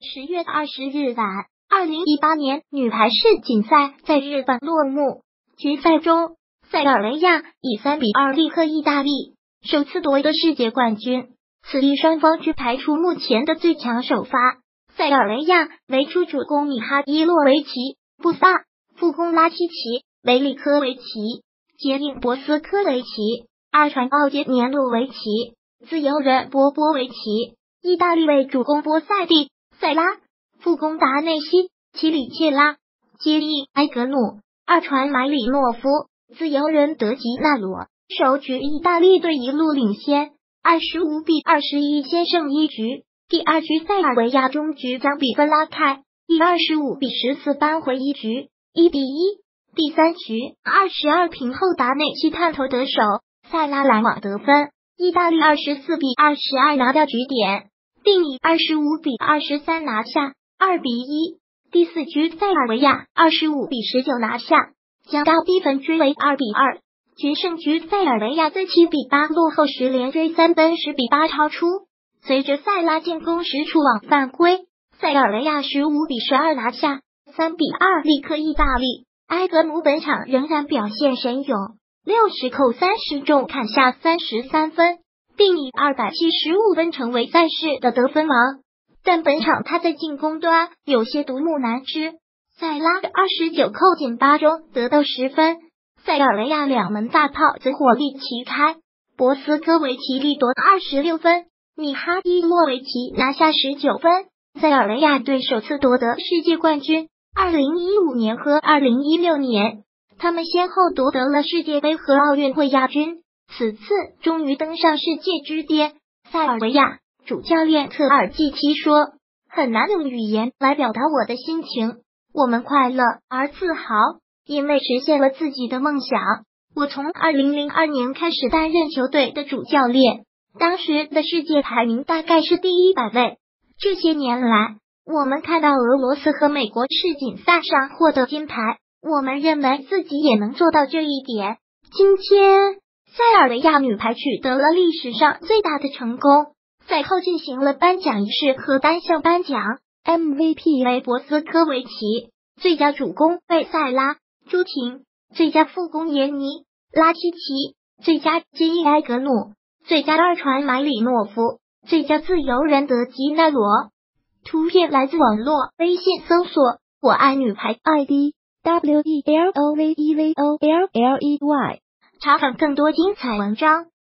10月20日晚，2018年女排世锦赛在日本落幕。决赛中，塞尔维亚以3-2力克意大利，首次夺得世界冠军。此役双方均排出目前的最强首发，塞尔维亚为出主攻米哈伊洛维奇、布萨，副攻拉希奇、维里科维奇，接应博斯科维奇，二传奥杰年洛维奇，自由人波波维奇。意大利为主攻波塞蒂、塞拉，副攻达内西、奇里切拉，接应埃格努，二传买里诺夫，自由人德吉纳罗。首局意大利队一路领先，25-21先胜一局。第二局塞尔维亚中局将比分拉开，以25-14扳回一局，1-1。第三局22平后，达内西探头得手，塞拉拦网得分，意大利24-22拿掉局点，并以25-23拿下2-1。第四局塞尔维亚25-19拿下，将大比分追为2-2。决胜局塞尔维亚在7-8落后时连追3分，10-8超出。随着塞拉进攻时触网犯规，塞尔维亚15-12拿下，3-2力克意大利。埃格努本场仍然表现神勇，60扣30中砍下33分，并以275分成为赛事的得分王。但本场他在进攻端有些独木难支，塞拉29扣进8中得到10分，塞尔维亚两门大炮则火力齐开，博斯科维奇力夺26分，米哈伊洛维奇拿下19分。塞尔维亚队首次夺得世界冠军，2015年和2016年，他们先后夺得了世界杯和奥运会亚军，此次终于登上世界之巅。塞尔维亚主教练特尔季奇说：“很难用语言来表达我的心情，我们快乐而自豪，因为实现了自己的梦想。我从2002年开始担任球队的主教练，当时的世界排名大概是第100位。这些年来，我们看到俄罗斯和美国世锦赛上获得金牌，我们认为自己也能做到这一点。今天，塞尔维亚女排取得了历史上最大的成功。赛后进行了颁奖仪式和单项颁奖 ，MVP 为博斯科维奇，最佳主攻为塞拉、朱婷，最佳副攻耶尼、拉希奇，最佳接应埃格努，最佳二传买里诺夫，最佳自由人德吉纳罗。图片来自网络，微信搜索“我爱女排 ”ID WELOVEVOLLEY， 查看更多精彩文章。